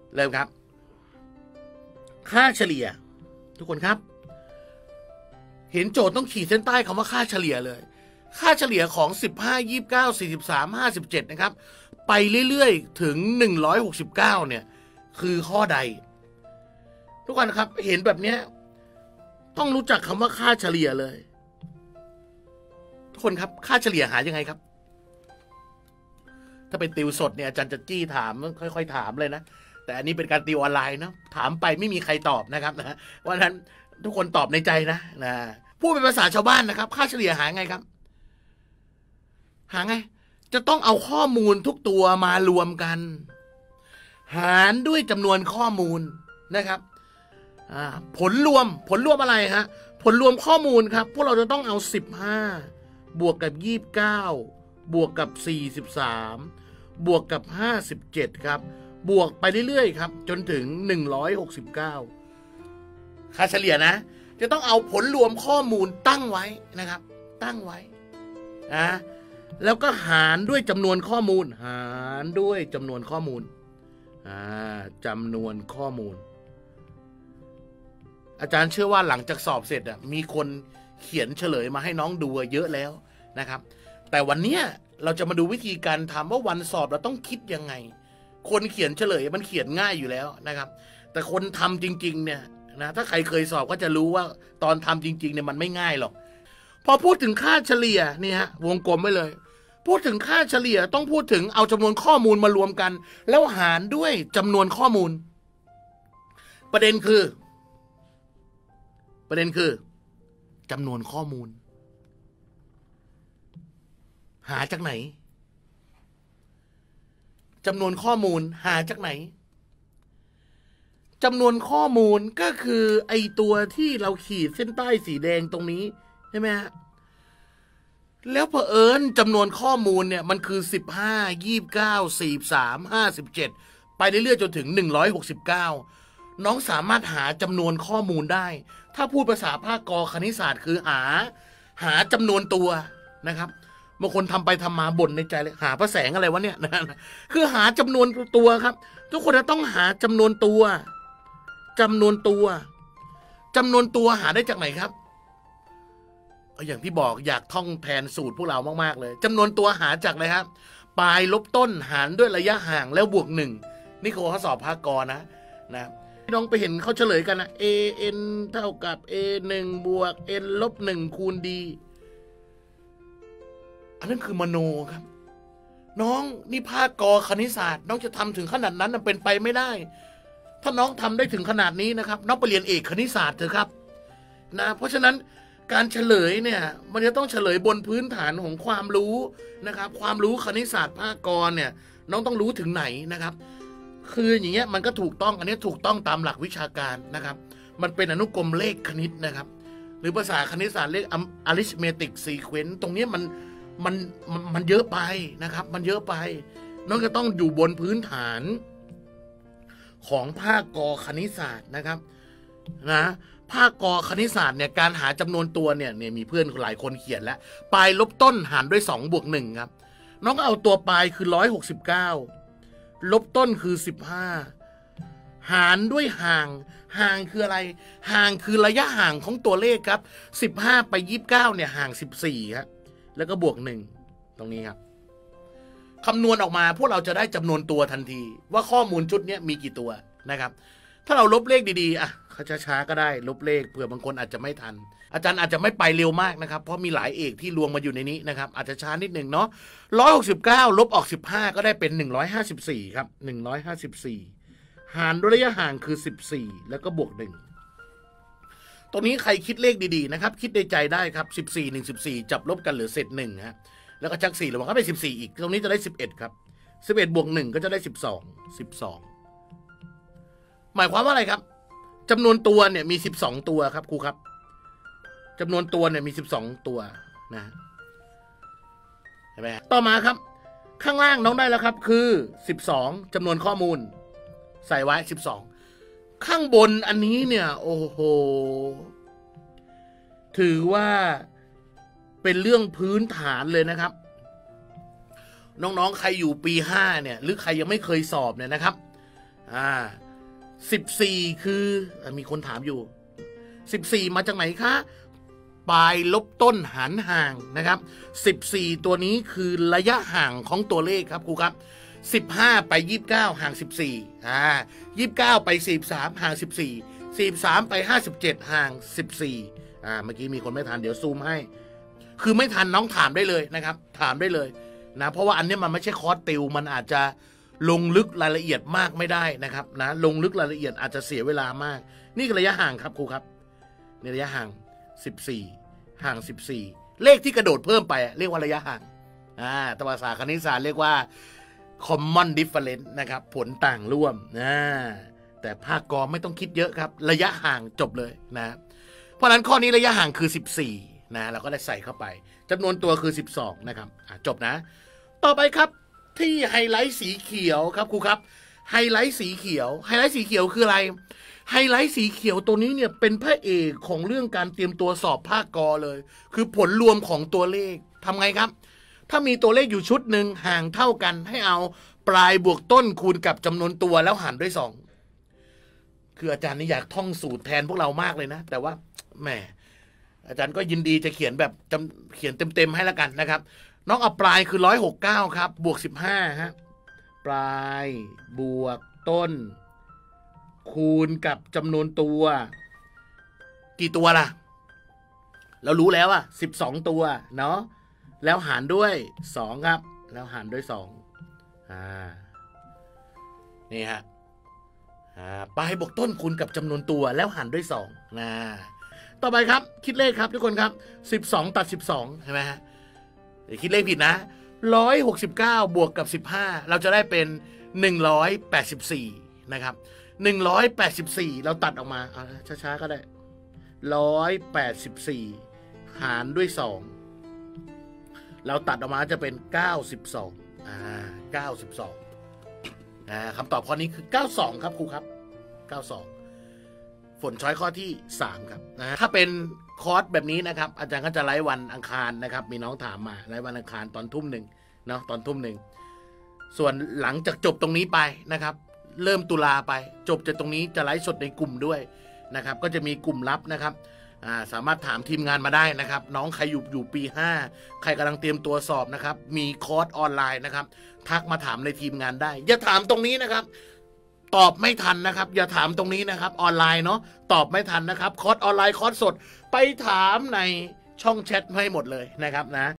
เริ่มครับค่าเฉลี่ยทุกคนครับเห็นโจทย์ต้องขีดเส้นใต้คำว่าค่าเฉลี่ยเลยค่าเฉลี่ยของ15 29 43 57นะครับไปเรื่อยๆถึง169เนี่ยคือข้อใดทุกคนครับเห็นแบบนี้ต้องรู้จักคำว่าค่าเฉลี่ยเลยทุกคนครับค่าเฉลี่ยหายังไงครับถ้าเป็นติวสดเนี่ยอาจารย์จะจี้ถามค่อยๆถามเลยนะแต่อันนี้เป็นการติวออนไลน์นะถามไปไม่มีใครตอบนะครับนะว่านั้นทุกคนตอบในใจนะพูดเป็นภาษาชาวบ้านนะครับค่าเฉลี่ยหาไงครับหาไงจะต้องเอาข้อมูลทุกตัวมารวมกันหารด้วยจำนวนข้อมูลนะครับผลรวมอะไรฮะผลรวมข้อมูลครับพวกเราจะต้องเอา15บวกกับ29บวกกับ43บวกกับ57ครับบวกไปเรื่อยๆครับจนถึง169ค่าเฉลี่ยนะจะต้องเอาผลรวมข้อมูลตั้งไว้นะครับตั้งไว้แล้วก็หารด้วยจำนวนข้อมูลหารด้วยจำนวนข้อมูลจำนวนข้อมูลอาจารย์เชื่อว่าหลังจากสอบเสร็จมีคนเขียนเฉลยมาให้น้องดูเยอะแล้วนะครับแต่วันนี้เราจะมาดูวิธีการทำว่าวันสอบเราต้องคิดยังไงคนเขียนเฉลยมันเขียนง่ายอยู่แล้วนะครับแต่คนทำจริงๆเนี่ยนะถ้าใครเคยสอบก็จะรู้ว่าตอนทำจริงๆเนี่ยมันไม่ง่ายหรอกพอพูดถึงค่าเฉลี่ยนี่ฮะวงกลมไว้เลยพูดถึงค่าเฉลี่ยต้องพูดถึงเอาจำนวนข้อมูลมารวมกันแล้วหารด้วยจำนวนข้อมูลประเด็นคือจำนวนข้อมูลหาจากไหนจำนวนข้อมูลหาจากไหนจำนวนข้อมูลก็คือไอตัวที่เราขีดเส้นใต้สีแดงตรงนี้ใช่ไหมฮะแล้วเผอิญจำนวนข้อมูลเนี่ยมันคือ15 29 43 57ไปเรื่อยๆจนถึง169น้องสามารถหาจำนวนข้อมูลได้ถ้าพูดภาษาภาคกคณิตศาสตร์คือหาจำนวนตัวนะครับบางคนทำไปทำมาบ่นในใจเลยหาพระแสงอะไรวะเนี่ยคือหาจำนวนตัวครับทุกคนจะต้องหาจำนวนตัวหาได้จากไหนครับอย่างที่บอกอยากท่องแทนสูตรพวกเรามากๆเลยจำนวนตัวหาจากอะไรครับปลายลบต้นหารด้วยระยะห่างแล้วบวก1นี่ข้อสอบภาคกนะน้องไปเห็นเขาเฉลยกันนะ an เท่ากับ a1 บวก n ลบ1คูณ d อันนั้นคือมโนครับน้องนี่ภาคกคณิตศาสตร์น้องจะทำถึงขนาดนั้นเป็นไปไม่ได้ถ้าน้องทำได้ถึงขนาดนี้นะครับน้องไปเรียนเอกคณิตศาสตร์เถอะครับเพราะฉะนั้นการเฉลยเนี่ยมันจะต้องเฉลยบนพื้นฐานของความรู้นะครับความรู้คณิตศาสตร์ภาคกเนี่ยน้องต้องรู้ถึงไหนนะครับคืออย่างเงี้ยมันก็ถูกต้องอันนี้ถูกต้องตามหลักวิชาการนะครับมันเป็นอนุกรมเลขคณิตนะครับหรือภาษาคณิตศาสตร์เรียก arithmetic sequence ตรงนี้มันเยอะไปนะครับมันเยอะไปน้องจะต้องอยู่บนพื้นฐานของภาคกคณิตศาสตร์นะครับภาคกคณิตศาสตร์เนี่ยการหาจำนวนตัวเนี่ยมีเพื่อนหลายคนเขียนแล้วปลายลบต้นหารด้วย2บวก1ครับน้องก็เอาตัวปลายคือ169ลบต้นคือ15หารด้วยห่างคืออะไรห่างคือระยะห่างของตัวเลขครับ15ไป29เนี่ยห่าง14ครับแล้วก็บวก1ตรงนี้ครับคำนวณออกมาพวกเราจะได้จำนวนตัวทันทีว่าข้อมูลชุดนี้มีกี่ตัวนะครับถ้าเราลบเลขดีๆช้าๆก็ได้ลบเลขเผื่อบางคนอาจจะไม่ทันอาจารย์อาจจะไม่ไปเร็วมากนะครับเพราะมีหลายเอกที่รวมมาอยู่ในนี้นะครับอาจจะช้านิดหนึ่งเนาะ169ลบออก15ก็ได้เป็น154ครับ154หารด้วยระยะห่างคือ14แล้วก็บวก1ตรงนี้ใครคิดเลขดีๆนะครับคิดในใจได้ครับ14 1 14จับลบกันเหลือเศษ1ฮะแล้วก็ชัก4ระวังก็เป็น14อีกตรงนี้จะได้11ครับ11บวก1ก็จะได้12หมายความว่าอะไรครับจำนวนตัวเนี่ยมี12ตัวครับครูครับจำนวนตัวเนี่ยมี12ตัวนะเห็นไหมต่อมาครับข้างล่างน้องได้แล้วครับคือ12จำนวนข้อมูลใส่ไว้12ข้างบนอันนี้เนี่ยโอ้โหถือว่าเป็นเรื่องพื้นฐานเลยนะครับน้องๆใครอยู่ปี5เนี่ยหรือใครยังไม่เคยสอบเนี่ยนะครับ 14คือมีคนถามอยู่14มาจากไหนคะปลายลบต้นหารห่างนะครับ14ตัวนี้คือระยะห่างของตัวเลขครับครูครับ15ไป29ห่าง1429ไป43ห่าง14 43ไป57ห่าง14เมื่อกี้มีคนไม่ทันเดี๋ยวซูมให้คือไม่ทันน้องถามได้เลยนะครับถามได้เลยนะเพราะว่าอันนี้มันไม่ใช่คอร์สติวมันอาจจะลงลึกรายละเอียดมากไม่ได้นะครับนะลงลึกรายละเอียดอาจจะเสียเวลามากนี่คือระยะห่างครับครูครับนี่ระยะห่าง14ห่าง14เลขที่กระโดดเพิ่มไปเรียกว่าระยะห่างตภาษาคณิตศาสตร์เรียกว่า common difference นะครับผลต่างร่วมแต่ภาคกอไม่ต้องคิดเยอะครับระยะห่างจบเลยนะเพราะฉะนั้นข้อนี้ระยะห่างคือ14นะเราก็ได้ใส่เข้าไปจำนวนตัวคือ12นะครับจบนะต่อไปครับที่ไฮไลท์สีเขียวครับครูครับไฮไลท์สีเขียวไฮไลท์สีเขียวคืออะไรไฮไลท์สีเขียวตัวนี้เนี่ยเป็นพระเอกของเรื่องการเตรียมตัวสอบภาคกอเลยคือผลรวมของตัวเลขทำไงครับถ้ามีตัวเลขอยู่ชุดหนึ่งห่างเท่ากันให้เอาปลายบวกต้นคูณกับจำนวนตัวแล้วหารด้วย2คืออาจารย์นี่อยากท่องสูตรแทนพวกเรามากเลยนะแต่ว่าแหมอาจารย์ก็ยินดีจะเขียนแบบเขียนเต็มๆให้แล้วกันนะครับน้องเอาปลายคือ169ครับบวก15ฮะปลายบวกต้นคูณกับจำนวนตัวกี่ตัวล่ะเรารู้แล้ว12ตัวเนาะแล้วหารด้วย2ครับแล้วหารด้วย2นี่ฮะปลายบวกต้นคูณกับจำนวนตัวแล้วหารด้วย2ต่อไปครับคิดเลขครับทุกคนครับ12ตัด12ใช่ไหมฮะคิดเลขผิดนะ169บวกกับ15เราจะได้เป็น184นะครับ184เราตัดออกมาช้าๆก็ได้184หารด้วย2เราตัดออกมาจะเป็น9292คำตอบข้อนี้คือ92ครับครูครับ92ฝนช้อยข้อที่3ครับถ้าเป็นคอร์สแบบนี้นะครับอาจารย์ก็จะไลฟ์วันอังคารนะครับมีน้องถามมาไลฟ์วันอังคารตอนทุ่มหนึ่งเนาะตอนทุ่มหนึ่งส่วนหลังจากจบตรงนี้ไปนะครับเริ่มตุลาไปจบจากตรงนี้จะไลฟ์สดในกลุ่มด้วยนะครับก็จะมีกลุ่มลับนะครับสามารถถามทีมงานมาได้นะครับน้องใครอยู่ปี5ใครกำลังเตรียมตัวสอบนะครับมีคอร์สออนไลน์นะครับทักมาถามในทีมงานได้อย่าถามตรงนี้นะครับตอบไม่ทันนะครับอย่าถามตรงนี้นะครับออนไลน์เนาะตอบไม่ทันนะครับคอร์สออนไลน์คอร์สสดไปถามในช่องแชทให้หมดเลยนะครับนะ